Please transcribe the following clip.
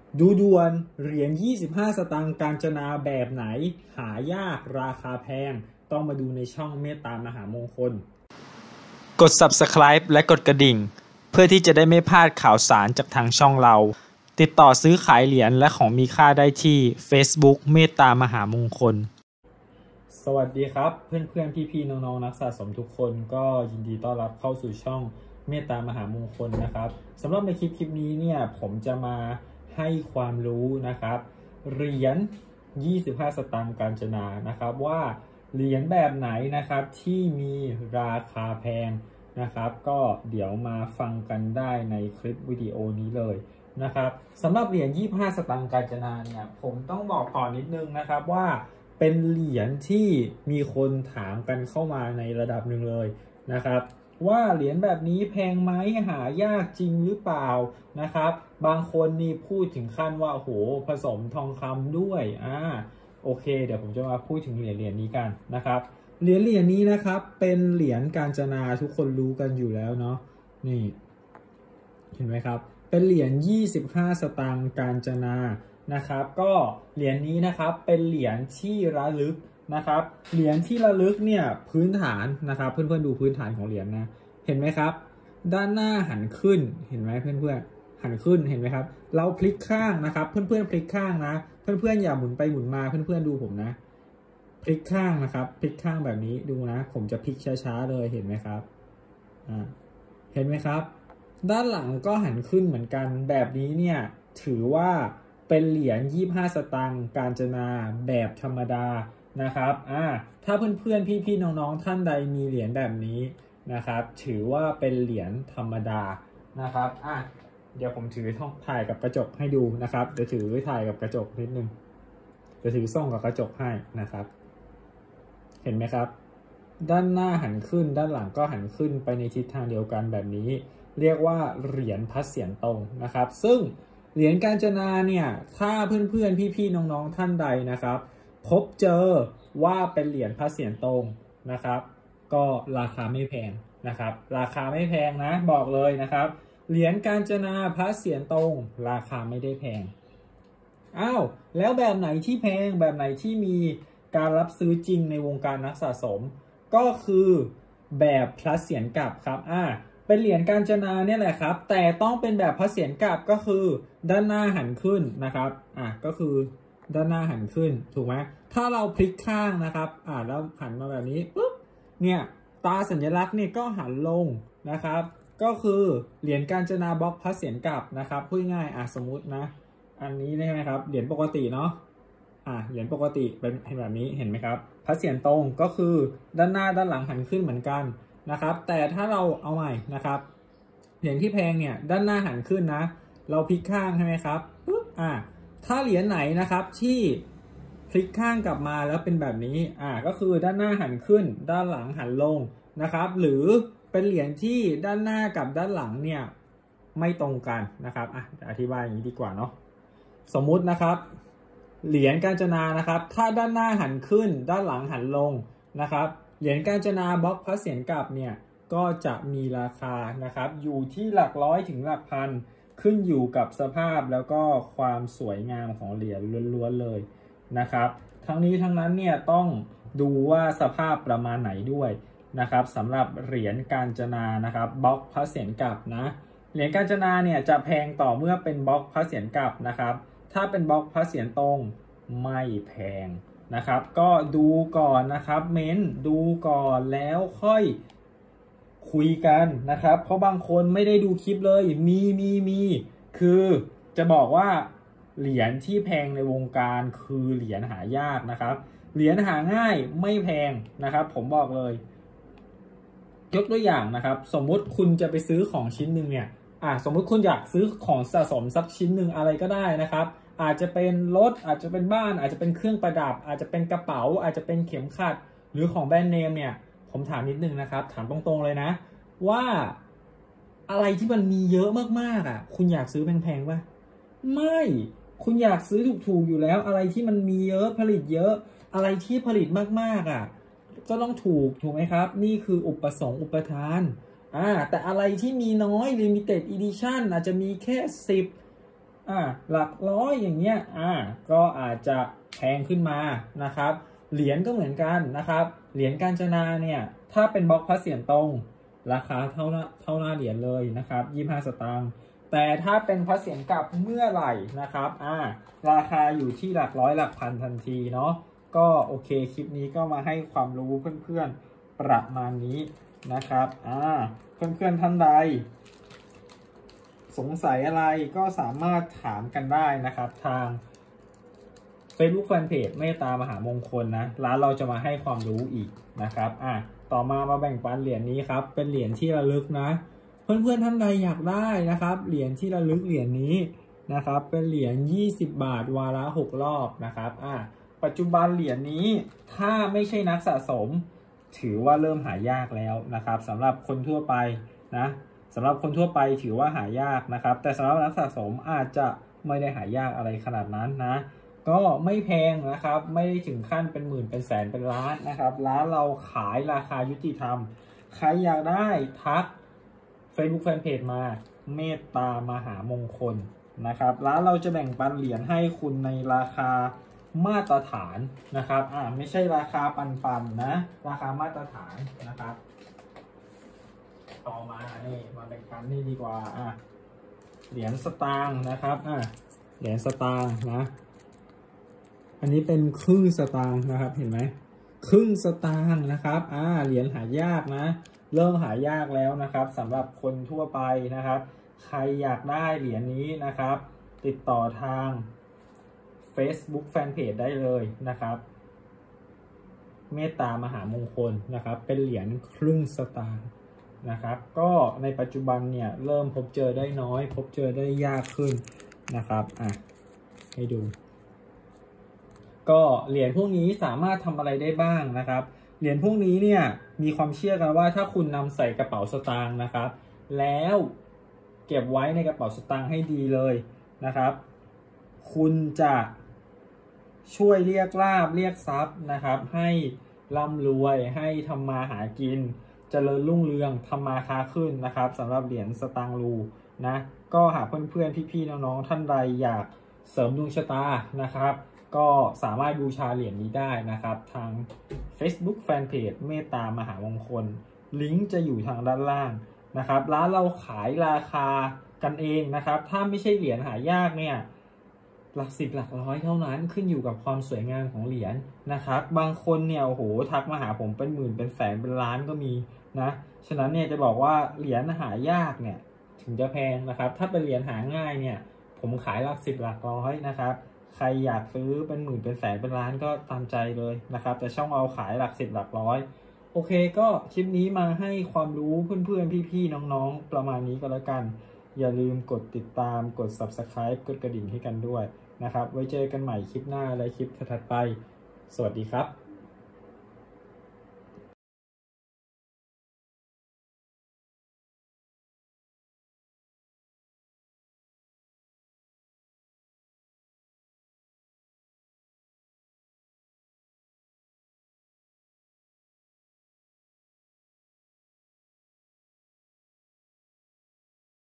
ดูด่วนเหรียญ25 สตางค์กาญจนาแบบไหนหายากราคาแพงต้องมาดูในช่องเมตตามหามงคลกด Subscribe และกดกระดิ่งเพื่อที่จะได้ไม่พลาดข่าวสารจากทางช่องเราติดต่อซื้อขายเหรียญและของมีค่าได้ที่ Facebook เมตตามหามงคลสวัสดีครับเพื่อนๆพี่ๆน้องๆนักสะสมทุกคนก็ยินดีต้อนรับเข้าสู่ช่องเมตตามหามงคลนะครับสำหรับในคลิปนี้เนี่ยผมจะมาให้ความรู้นะครับเหรียญ25 สตางค์กาญจนานะครับว่าเหรียญแบบไหนนะครับที่มีราคาแพงนะครับก็เดี๋ยวมาฟังกันได้ในคลิปวิดีโอนี้เลยนะครับสำหรับเหรียญ25 สตางค์กาญจนาเนี่ยผมต้องบอกก่อนนิดนึงนะครับว่าเป็นเหรียญที่มีคนถามกันเข้ามาในระดับหนึ่งเลยนะครับว่าเหรียญแบบนี้แพงไหมหายากจริงหรือเปล่านะครับบางคนนี่พูดถึงขั้นว่าโหผสมทองคำด้วยโอเคเดี๋ยวผมจะมาพูดถึงเหรียญนี้กันนะครับเหรียญนี้นะครับเป็นเหรียญกาญจนาทุกคนรู้กันอยู่แล้วเนาะนี่เห็นไหมครับเป็นเหรียญ25 สตางค์กาญจนานะครับก็เหรียญนี้นะครับเป็นเหรียญที่ระลึกนะครับเหรียญที่ระลึกเนี่ยพื้นฐานนะครับเพื่อนๆดูพื้นฐานของเหรียญนะเห็นไหมครับด้านหน้าหันขึ้นเห็นไหมเพื่อนๆหันขึ้นเห็นไหมครับเราพลิกข้างนะครับเพื่อนๆพลิกข้างนะเพื่อนๆอย่าหมุนไปหมุนมาเพื่อนๆดูผมนะพลิกข้างนะครับพลิกข้างแบบนี้ดูนะผมจะพลิกช้าๆเลยเห็นไหมครับเห็นไหมครับด้านหลังก็หันขึ้นเหมือนกันแบบนี้เนี่ยถือว่าเป็นเหรียญ25 สตางค์กาญจนาแบบธรรมดานะครับถ้าเพื่อนๆพี่ๆน้องๆท่านใดมีเหรียญแบบนี้นะครับถือว่าเป็นเหรียญธรรมดานะครับเดี๋ยวผมถือถ่ายกับกระจกให้ดูนะครับเดี๋ยวถือถ่ายกับกระจกนิดนึงจะถือส่องกับกระจกให้นะครับเห็นไหมครับด้านหน้าหันขึ้นด้านหลังก็หันขึ้นไปในทิศทางเดียวกันแบบนี้เรียกว่าเหรียญพัดเสียรตรงนะครับซึ่งเหรียญกาญจนาเนี่ยถ้าเพื่อนๆพี่ๆน้องๆท่านใดนะครับพบเจอว่าเป็นเหรียญพระเศียรตรงนะครับก็ราคาไม่แพงนะครับราคาไม่แพงนะบอกเลยนะครับเหรียญกาญจนาพระเศียรตรงราคาไม่ได้แพงแล้วแบบไหนที่แพงแบบไหนที่มีการรับซื้อจริงในวงการนักสะสมก็คือแบบพระเศียรกลับครับเป็นเหรียญกาญจนาเนี่ยแหละครับแต่ต้องเป็นแบบพระเศียรกลับก็คือด้านหน้าหันขึ้นนะครับก็คือด้านหน้าหันขึ้นถูกไหมถ้าเราพลิกข้างนะครับแล้วหันมาแบบนี้ปุ๊บเนี่ยตาสัญลักษณ์เนี่ยก็หันลงนะครับก็คือเหรียญกาญจนาบล็อกพระเศียรกลับนะครับพูดง่ายสมมุตินะอันนี้ใช่ไหมครับเหรียญปกติเนาะเหรียญปกติเป็นแบบนี้เห็นไหมครับพระเศียรตรงก็คือด้านหน้าด้านหลังหันขึ้นเหมือนกันนะครับแต่ถ้าเราเอาใหม่นะครับเหรียญที่แพงเนี่ยด้านหน้าหันขึ้นนะเราพลิกข้างใช่ไหมครับปุ๊บถ้าเหรียญไหนนะครับที่พลิกข้างกลับมาแล้วเป็นแบบนี้ก็คือด้านหน้าหันขึ้นด้านหลังหันลงนะครับหรือเป็นเหรียญที่ด้านหน้ากับด้านหลังเนี่ยไม่ตรงกันนะครับอธิบายอย่างนี้ดีกว่าเนาะสมมุตินะครับเหรียญกาญจนานะครับถ้าด้านหน้าหันขึ้นด้านหลังหันลงนะครับเหรียญกาญจนาบล็อกพระเศียรกลับเนี่ยก็จะมีราคานะครับอยู่ที่หลักร้อยถึงหลักพันขึ้นอยู่กับสภาพแล้วก็ความสวยงามของเหรียญล้วนๆเลยนะครับทั้งนี้ทั้งนั้นเนี่ยต้องดูว่าสภาพประมาณไหนด้วยนะครับสำหรับเหรียญกาญจนานะครับบล็อกพระเศียรกลับนะเหรียญกาญจนาเนี่ยจะแพงต่อเมื่อเป็นบล็อกพระเศียรกลับนะครับถ้าเป็นบล็อกพระเศียรตรงไม่แพงนะครับก็ดูก่อนนะครับดูก่อนแล้วค่อยคุยกันนะครับเพราะบางคนไม่ได้ดูคลิปเลยมีคือจะบอกว่าเหรียญที่แพงในวงการคือเหรียญหายากนะครับเหรียญหาง่ายไม่แพงนะครับผมบอกเลยยกตัวอย่างนะครับสมมุติคุณจะไปซื้อของชิ้นหนึ่งเนี่ยสมมุติคุณอยากซื้อของสะสมสักชิ้นหนึ่งอะไรก็ได้นะครับอาจจะเป็นรถอาจจะเป็นบ้านอาจจะเป็นเครื่องประดับอาจจะเป็นกระเป๋าอาจจะเป็นเข็มขัดหรือของแบรนด์เนมเนี่ยผมถามนิดนึงนะครับถามตรงๆเลยนะว่าอะไรที่มันมีเยอะมากๆคุณอยากซื้อแพงๆป่ะไม่คุณอยากซื้อถูกๆอยู่แล้วอะไรที่มันมีเยอะผลิตเยอะอะไรที่ผลิตมากๆก็ต้องถูกไหมครับนี่คืออุปสงค์อุปทานแต่อะไรที่มีน้อย limited edition อาจจะมีแค่10 หลักร้อยอย่างเงี้ยก็อาจจะแพงขึ้นมานะครับเหรียญก็เหมือนกันนะครับเหรียญกาญจนาเนี่ยถ้าเป็นบล็อกพระเศียรตรงราคาเท่าหน้าเหรียญเลยนะครับ25 สตางค์แต่ถ้าเป็นพระเศียรกลับเมื่อไหร่นะครับราคาอยู่ที่หลักร้อยหลักพันทันทีเนาะก็โอเคคลิปนี้ก็มาให้ความรู้เพื่อนๆประมาณนี้นะครับเพื่อนๆท่านใดสงสัยอะไรก็สามารถถามกันได้นะครับทาง Facebook Fanpage เมตตามหามงคลนะร้านเราจะมาให้ความรู้อีกนะครับต่อมาแบ่งปันเหรียญนี้ครับเป็นเหรียญที่ระลึกนะเพื่อนๆท่านใดอยากได้นะครับเหรียญที่ระลึกเหรียญนี้นะครับเป็นเหรียญ20 บาทวาระ6 รอบนะครับปัจจุบันเหรียญนี้ถ้าไม่ใช่นักสะสมถือว่าเริ่มหายากแล้วนะครับสำหรับคนทั่วไปนะสำหรับคนทั่วไปถือว่าหายากนะครับแต่สำหรับนักสะสมอาจจะไม่ได้หายากอะไรขนาดนั้นนะก็ไม่แพงนะครับไม่ได้ถึงขั้นเป็นหมื่นเป็นแสนเป็นล้านนะครับร้านเราขายราคายุติธรรมใครอยากได้ทัก Facebook Fanpage มาเมตตามหามงคลนะครับร้านเราจะแบ่งปันเหรียญให้คุณในราคามาตรฐานนะครับไม่ใช่ราคาปันนะราคามาตรฐานนะครับต่อมานี่มาแบ่งปันนี่ดีกว่าเหรียญสตางค์นะครับเหรียญสตางค์นะอันนี้เป็นครึ่งสตางค์นะครับเห็นไหมครึ่งสตางค์นะครับเหรียญหายากนะเริ่มหายากแล้วนะครับสำหรับคนทั่วไปนะครับใครอยากได้เหรียญนี้นะครับติดต่อทาง Facebook Fanpage ได้เลยนะครับเมตตามหามงคลนะครับเป็นเหรียญครึ่งสตางค์นะครับก็ในปัจจุบันเนี่ยเริ่มพบเจอได้น้อยพบเจอได้ยากขึ้นนะครับให้ดูก็เหรียญพวกนี้สามารถทำอะไรได้บ้างนะครับเหรียญพวกนี้เนี่ยมีความเชื่อกันว่าถ้าคุณนำใส่กระเป๋าสตางค์นะครับแล้วเก็บไว้ในกระเป๋าสตางค์ให้ดีเลยนะครับคุณจะช่วยเรียกลาภเรียกทรัพย์นะครับให้ร่ำรวยให้ทำมาหากินเจริญรุ่งเรืองทำมาค้าขึ้นนะครับสำหรับเหรียญสตางค์รูนะก็หากเพื่อนๆพี่ๆน้องๆท่านใดอยากเสริมดวงชะตานะครับก็สามารถบูชาเหรียญนี้ได้นะครับทาง Facebook Fanpage เมตตามหามงคลลิงก์จะอยู่ทางด้านล่างนะครับร้านเราขายราคากันเองนะครับถ้าไม่ใช่เหรียญหายากเนี่ยหลัก10หลักร้อยเท่านั้นขึ้นอยู่กับความสวยงามของเหรียญนะครับบางคนเนี่ยโอ้โหทักมาหาผมเป็นหมื่นเป็นแสนเป็นล้านก็มีนะฉะนั้นเนี่ยจะบอกว่าเหรียญหายากเนี่ยถึงจะแพงนะครับถ้าเป็นเหรียญหาง่ายเนี่ยผมขายหลัก10หลักร้อยนะครับใครอยากซื้อเป็นหมื่นเป็นแสนเป็นล้านก็ตามใจเลยนะครับแต่ช่องเราขายหลัก10หลักร้อยโอเคก็คลิปนี้มาให้ความรู้เพื่อนๆพี่ๆน้องๆประมาณนี้ก็แล้วกันอย่าลืมกดติดตามกด Subscribe กดกระดิ่งให้กันด้วยนะครับไว้เจอกันใหม่คลิปหน้าและคลิปถัดไปสวัสดีครับ